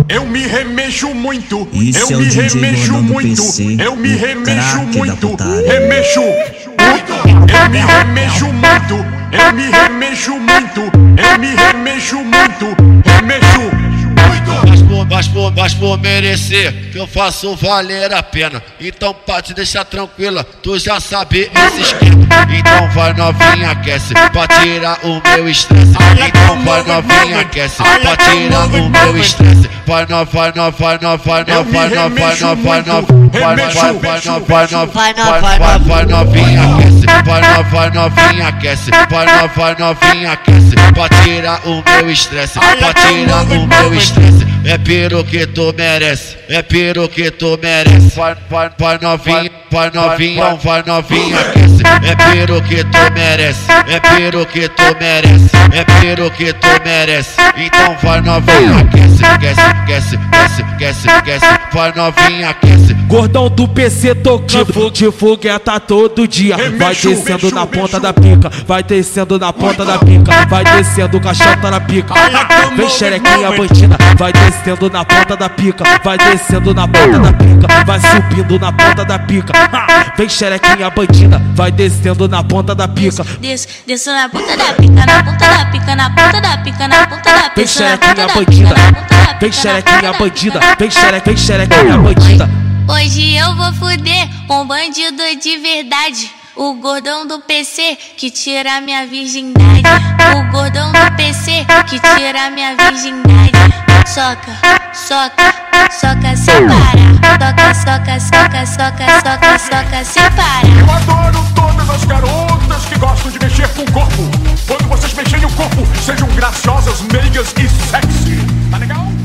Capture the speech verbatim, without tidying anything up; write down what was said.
Eu me remexo muito, Isso eu é o me D J remexo Gordão do muito, P C, eu me o remexo craque da muito, putaria. remexo muito, eu me remexo muito, eu me remexo muito, eu me remexo muito, remexo muito. Mas por, mas, por, mas por merecer, que eu faço valer a pena. Então pra te deixar tranquila, tu já sabe esse esquema. Então vai novinha, aquece, pra tirar o meu estresse. Então vai novinha, aquece, pra tirar o meu estresse. Vai no, vai no, vai no, vai no, vai no, vai no, vai no, vai no, vai, vai no, vai no, vai no, vai novinha, aquece, vai no, vai novinha, aquece, vai no, vai novinha, aquece, pra tirar o meu estresse, pra tirar o meu estresse. É piro que tu merece, é piro que tu merece. Vai, vai, vai novinha, vai novinha, vai novinha, aquece. É piro que tu merece, é piro que tu merece, é piro que tu merece. Então vai novinha, aquece, aquece, aquece, aquece, aquece, aquece. Vai novinha, aquece. Gordão do P C tocando de fogueta todo dia. Vai descendo na ponta da pica, vai descendo na ponta da pica, vai descendo caixota na pica. Vem xerequinha bandida, vai descendo na ponta da pica, vai descendo na ponta da pica, vai subindo na ponta da pica. Vem xerequinha bandida, vai descendo na ponta da pica. Desço, desço na ponta da pica, na ponta da pica, na ponta da pica, na ponta da pica. Vem xerequinha bandida, vem xerequinha bandida, vem xerequinha, vem xerequinha bandida. Hoje eu vou fuder um bandido de verdade. O gordão do P C que tira minha virgindade. O gordão do P C que tira minha virgindade. Soca, soca, soca sem parar. Soca, soca, soca, soca, soca, soca sem parar. Eu adoro todas as garotas que gostam de mexer com o corpo. Quando vocês mexerem o corpo, sejam graciosas, meigas e sexy. Tá legal?